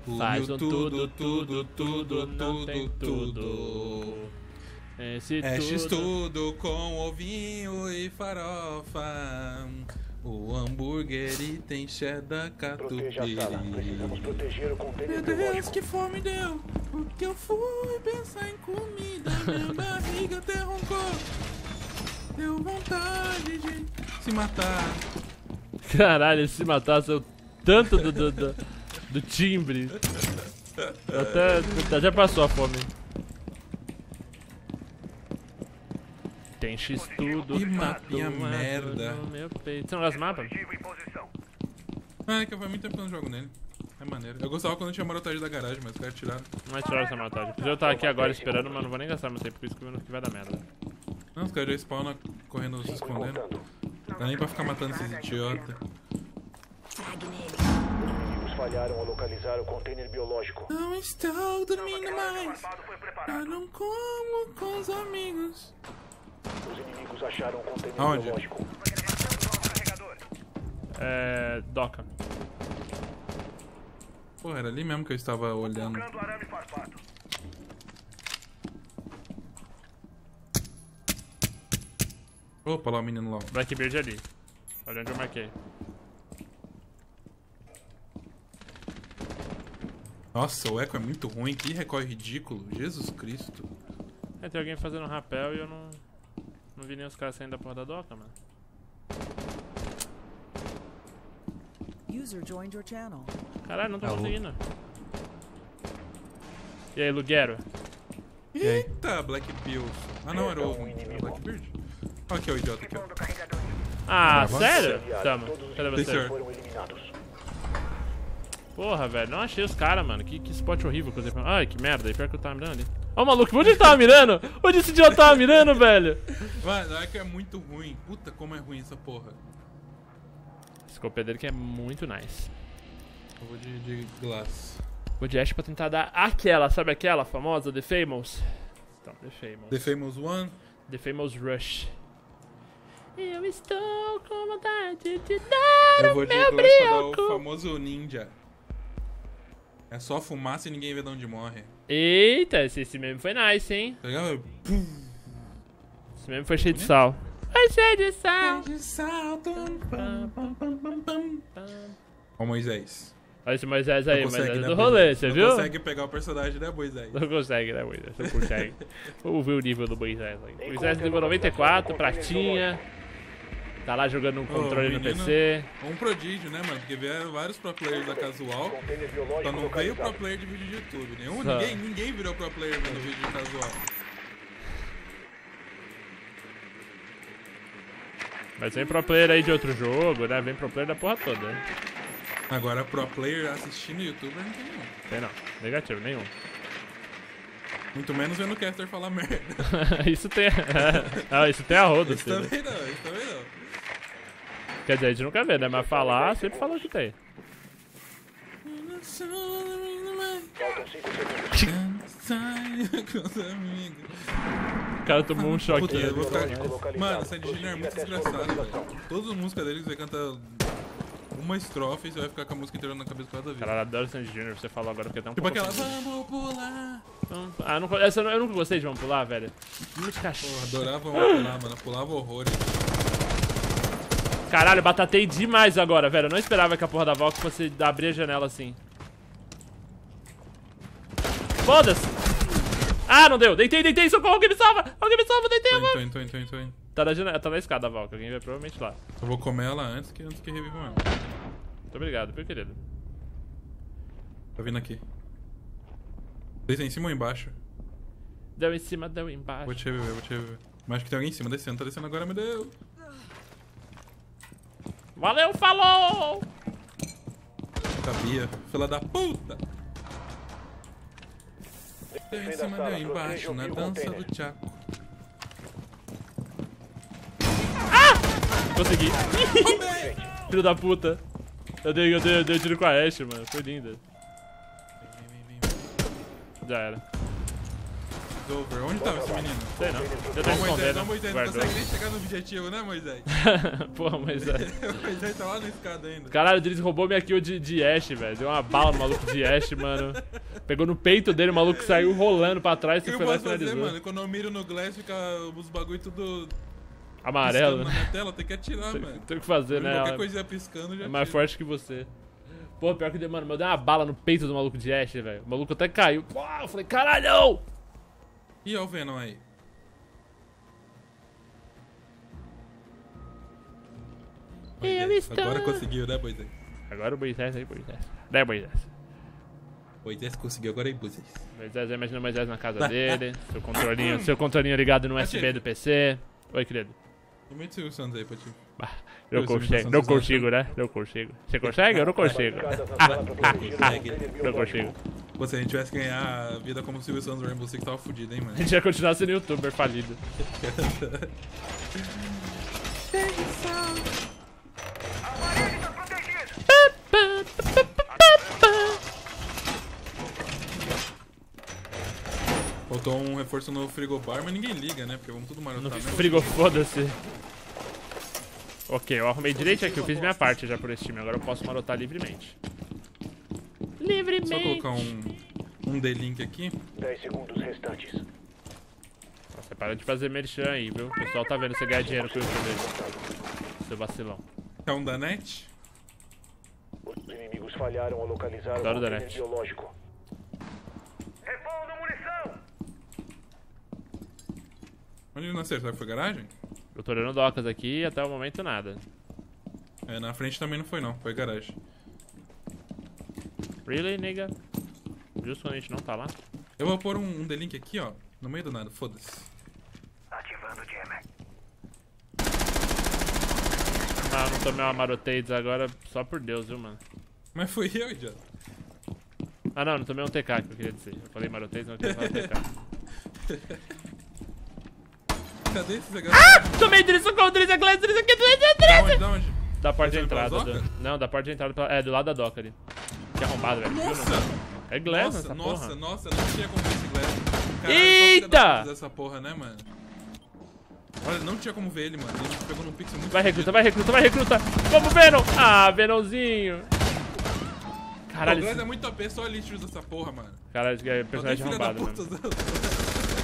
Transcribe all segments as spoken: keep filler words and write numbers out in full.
Faz um tudo, tudo, tudo, não tem tudo. Esse Estes tudo. tudo com ovinho e farofa. O hambúrguer e tem cheddar Proteja a catupiry. sala. Precisamos proteger o container Meu Deus, biológico. que fome deu. Porque eu fui pensar em comida. Minha barriga até roncou. Deu vontade de se matar. Caralho, se matasse eu tanto do, do, do, do timbre. Até, até passou a fome. Tem X tudo. Que mapinha tatuado merda. no meu peito. Você não gosta de mapa? Ah, é que faz muito tempo que eu não jogo nele. É maneiro. Eu gostava quando tinha marotagem da garagem, mas os caras tiraram. Não vai tirar essa matagem. Eu estar aqui agora esperando, mas não vou nem gastar meu tempo com isso que vai dar merda. Não, os caras já spawnam correndo se escondendo. Não dá nem pra ficar matando esses idiotas. Inimigos falharam ao localizar o container biológico. Não estou dormindo mais. Eu não como com os amigos. Os inimigos acharam o container Aonde? biológico. É. Doca. Pô, era ali mesmo que eu estava olhando. Opa, lá o menino lá. Blackbeard ali. Olha onde eu marquei. Nossa, o eco é muito ruim. Que recorre ridículo. Jesus Cristo. É, tem alguém fazendo rapel e eu não. Não vi nem os caras saindo da porra da doca, mano. User joined your channel. Caralho, não tô Alô? conseguindo. E aí, Luguero? Eita, Black Pills. Ah não, era o Blackbeard. Olha aqui, ó, o idiota aqui, ó. Ah, Gravando? sério? Tamo. Cadê Sim, você? senhor. Foram eliminados. Porra, velho, não achei os caras, mano. Que, que spot horrível que eu dei pra... Ai, que merda, aí pior que eu tava mirando ali. Ó o maluco, onde ele tava mirando? Onde esse idiota tava mirando, velho? Mano, o eco é muito ruim. Puta, como é ruim essa porra. Esse copé dele que é muito nice. Eu vou de, de glass. Vou de Ash pra tentar dar aquela, sabe aquela famosa, The Famous? Então, The Famous. The Famous One. The Famous Rush. Eu estou com vontade de dar Eu o vou de meu glass pra dar o brinco. famoso ninja. É só fumaça e ninguém vê de onde morre. Eita, esse, esse meme foi nice, hein? Tá ligado? Esse meme foi cheio de sal. Foi cheio de sal. De salto. Pam, pam, pam, pam, pam. Ó, Moisés. Olha esse Moisés aí, Não Moisés né, do rolê, você não viu? Não consegue pegar o personagem, né, Moisés? Não consegue, né, Moisés? Não consegue. Vamos ver o nível do Moisés aí. Moisés nível noventa e quatro, pratinha. Tá lá jogando um controle no P menino. C. Um prodígio, né, mano? Porque vieram vários pro players da casual. Container Só biológico não veio pro localizado. player de vídeo de YouTube. Nenhum, Só. ninguém, ninguém virou pro player vendo vídeo de casual. Mas vem pro player aí de outro jogo, né? Vem pro player da porra toda. Né? Agora, pro player assistindo youtuber não tem nenhum. Tem não. Negativo, nenhum. Muito menos vendo o caster falar merda. Isso tem. Ah, isso tem a roda, Isso filho. também não, isso também não. Quer dizer, a gente nunca vê, né? Mas falar, sempre falou que tem. Faltam cinco segundos. Sai com os amigos. O cara tomou um Puta, choquinho. eu vou ficar... Localizado. Mano, o Sandy Júnior é muito Prossiga até sua desgraçado, localização. velho. Todas as músicas dele, você canta uma estrofe e você vai ficar com a música inteira na cabeça toda vez. Caralho, adoro o Sandy Júnior, você falou agora porque tem um Tipo pouco. aquela, vamos pular. Não- Ah, eu, não, essa eu, não- eu nunca gostei de Vamos Pular, velho. Muito cachorro. Porra, adorava vamos pular, mano. Pulava horrores. Caralho, eu batatei demais agora, velho. Eu não esperava que a porra da Valk fosse abrir a janela assim. Foda-se! Ah, não deu! Deitei, deitei! Socorro! Alguém me salva! Alguém me salva! Deitei a Tô Valk! indo, tô indo, tô indo, tô indo. Tá na, janela, tá na escada a Valk. Alguém vai provavelmente lá. Eu vou comer ela antes que, antes que revivam ela. Muito obrigado, meu querido. Tá vindo aqui. Deita em cima ou embaixo? Deu em cima, deu Vou embaixo. te reviver, vou te reviver. Mas acho que tem alguém em cima descendo. Tá descendo agora, meu Deus. Valeu, falou! Sabia. Fila da puta. Deu em Defenda a cima, sala, deu embaixo. proteja o Na bio dança container. do Tchaco. Consegui. Filho da puta. Eu dei, eu, dei, eu dei tiro com a Ashe, mano. Foi linda. Já era. over. Onde tava esse menino? Sei não. Eu tô Ô, Moisés, escondendo. não, Moisés, não Guardou. consegue nem chegar no objetivo, né, Moisés? Porra, Moisés. O Moisés tá lá na escada ainda. Caralho, o Driz roubou minha kill de, de Ashe, velho. Deu uma bala no maluco de Ashe, mano. Pegou no peito dele, o maluco saiu rolando pra trás O que e eu foi lá e posso fazer, finalizou. mano? Quando eu miro no Glass, fica os bagulho tudo Amarelo, piscando na né? minha tela, tem que atirar, Tem, mano. tem o que fazer, né? Qualquer Ela coisinha piscando já é mais atira. forte que você. Pô, pior que deu, mano, eu dei uma bala no peito do maluco de Ashe, velho. O maluco até caiu. Pô, eu falei, caralho! Ih, ó o Venom aí. Eu Moisés, estou- agora conseguiu, né, Moisés? Agora o Moisés aí, Moisés. Né, Moisés? Moisés conseguiu, agora é Moisés. Moisés, imagina o Moisés na casa dele. Seu controlinho, seu controlinho ligado no U S B do P C. Oi, querido. Comenta o Silvio Santos aí pra ti. Bah, não Eu consigo, sou não imitação consigo, né? Não consigo. Você consegue? Eu não consigo. Não consigo. Pô, se a gente tivesse que ganhar a vida como o Silvio Santos no Rainbow Six, tava fudido, hein, mano? A gente ia continuar sendo youtuber falido. Faltou um reforço no frigobar, mas ninguém liga, né? Porque vamos tudo No marotar mesmo. frigo, foda-se. Ok, eu arrumei direito aqui, eu fiz minha parte já por esse time. Agora eu posso marotar livremente. Livremente. Só colocar um, um D-Link aqui. dez segundos restantes. Você para de fazer merchan aí, viu? O pessoal tá vendo você ganhar dinheiro com o YouTube. Seu vacilão. É um da net. Os inimigos falharam ao localizar o Adoro container Danete. biológico. Repondo munição! Onde ele não acertou? Foi garagem? Eu tô olhando docas aqui e até o momento nada. É, na frente também não foi não, foi garagem. Really, nigga? Justo quando a gente não tá lá? Eu vou pôr um, um D-Link aqui, ó. No meio do nada, foda-se. Ativando o jammer. Ah, eu não tomei uma marotades agora só por Deus, viu, mano? Mas fui eu, idiota. Ah, não, não tomei um T K que eu queria dizer. Eu falei marotades, não eu queria falar T K. Cadê esse Zé Ah! Tomei Driz, socorro, Driz, é Glass, Driz, aqui, Driz, é Da Driz! onde, da onde? Da porta de Tá entrada. saindo pela Do... Não, da porta de entrada. Pela... É, do lado da doca ali. Que arrombado, velho. Viu, Nossa! não? É Glass Nossa, essa nossa, porra. nossa, não tinha como ver esse Glass. Caralho, Eita! só filha da puta dessa porra, né, mano? Olha, não tinha como ver ele, mano. Ele pegou num pixel muito Vai recruta, fudido. vai recruta, vai recruta. Vamos, Venom. Ah, Venomzinho. Pô, o Caralho, Glass esse... é muito A P, só a lixo usa essa porra, mano. Caralho, esse é Só tem personagem filha da arrombado, puta mano. usando.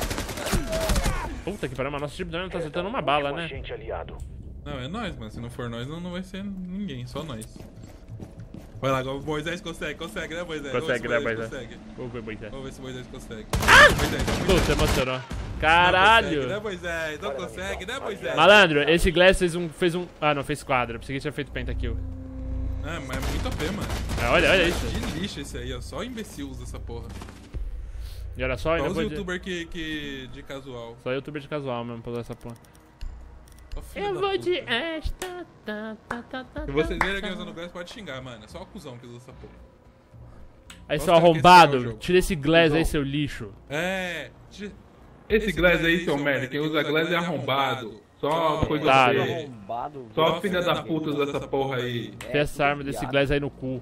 Puta que pariu, mas nosso time não tá acertando uma bala, Último né? agente aliado. Não, é nós, mano. Se não for nós, não, não vai ser ninguém, só nós. Vai lá, agora o Moisés consegue, consegue, né, Moisés? Consegue, né, Vamos ver se Moisés? Consegue. Vamos ver, Moisés. Vamos ver se o Moisés consegue. Ah! Moisés, Moisés. Puta, emocionou. Não consegue, né, Caralho. Moisés? Não consegue, né, Moisés? Malandro, esse Glass fez um, fez um... Ah, não, fez quadra. Pensei que tinha feito pentakill. É, mas é muito A P, mano. É, olha, olha isso. De lixo esse aí, ó. Só imbecil usa essa porra. E olha só, Só ainda os vou de... youtuber que, que de casual. Só youtuber de casual mesmo pra usar essa porra. Só filha Eu da vou puta. de esta... Tá, tá, tá, tá, Se vocês tá, verem tá. alguém usando Glass, pode xingar, mano. É só o cuzão que usa essa porra. Aí, Nossa, seu cara, que esse é o arrombado, jogo. tira esse Glass aí, Cuzão. seu lixo. É. tira- Esse Glass aí, seu merda, quem usa Glass é arrombado. Só coisa Otário. feia. Arrombado. Só filha da puta usa essa porra aí. Enfia essa arma desse Glass aí no cu.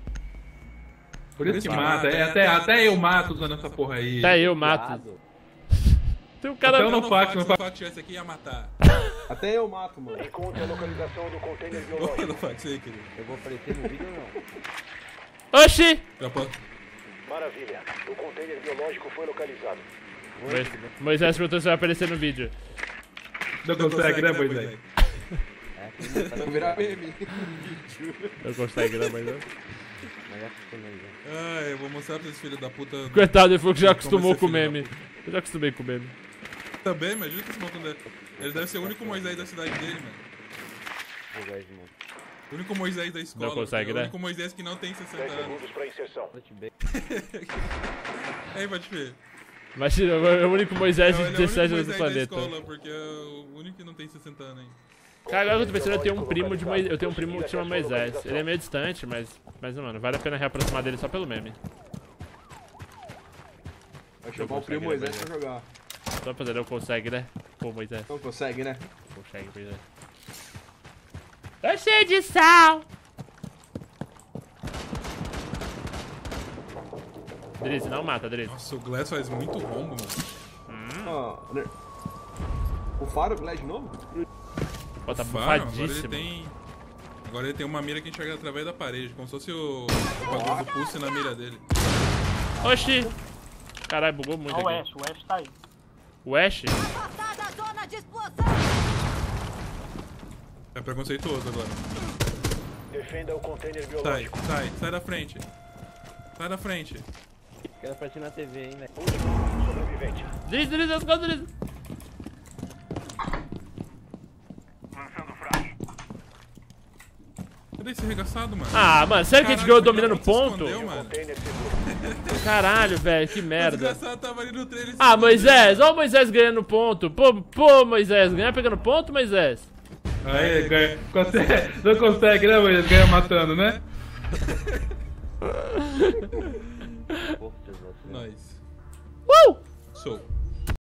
Por isso que mata. É, até, até eu mato usando essa porra aí. Até eu mato. Viado. Tem um cara... Até eu Não, não no faço, fax, não no faço. fax tivesse aqui ia matar. Até eu mato, mano. Encontre a localização do container Bora biológico. no fax aí, querido. Eu vou aparecer no vídeo ou não? Oxi! Já pode. Maravilha. O container biológico foi localizado. Moisés- Moisés perguntou se vai aparecer no vídeo. Não consegue, né, Moisés? É, quem mata Vou virar meme. Não consegue, né, Moisés? Mas já acostumei já. Ah, eu vou mostrar pra esses filhos da puta. Coitado, ele falou que já Como acostumou esse com o filho da meme. puta. Eu já acostumei com o meme. Também, imagina que esse maluco deve. Ele deve ser o único Moisés da cidade dele, mano. Vou ganhar de novo. O único Moisés da escola. Não consegue, é o né? único Moisés que não tem sessenta dez anos. segundos para inserção. Touch bem. Aí, pode ver. Imagina, é o único Moisés Não, de ele é o único dezessete anos Moisés do da planeta. escola, porque é o único que não tem sessenta anos ainda. Cara, agora eu tô pensando, eu tenho um primo de Moisés. Eu tenho um primo que chama Moisés. Ele é meio distante, mas. Mas, mano, vale a pena reaproximar dele só pelo meme. Vai chamar o primo Moisés pra jogar. Só pra fazer, não consegue, né? Pô, Moisés. Não consegue, né? Consegue, Moisés. Tô cheio de sal! Drizzy, não mata, Drizzy. Nossa, o Glass faz muito rombo, mano. Ó, né? O faro, L E D novo? Ó, tá Faro, agora ele bufadíssimo. tem. Agora ele tem uma mira que enxerga através da parede, como se fosse o, o bagulho do pulse na mira dele. Oxi! Caralho, bugou muito Ó o aqui. Ash, o Ash tá aí. O Ash? Passada a zona de explosão! É preconceituoso agora. Defenda o container Sai, biológico. sai, sai da frente. Sai da frente. Quero pra ti na T V, hein, velho. Último sobrevivente. Driz, Driz, let's go, Driz. Cadê esse arregaçado, mano? Ah, mano, sério que a gente ganhou dominando ponto? Escondeu, mano. Container seguro. Caralho, velho, que O merda. desgraçado tava ali no trailer. Ah, Moisés, ó o Moisés ganhando ponto. Pô, pô, Moisés, ganhar pegando ponto, Moisés? Aí, ganha. Consegue, não consegue, né, Moisés? Ganha matando, né? Forças, assim. Nice. Uh! Show.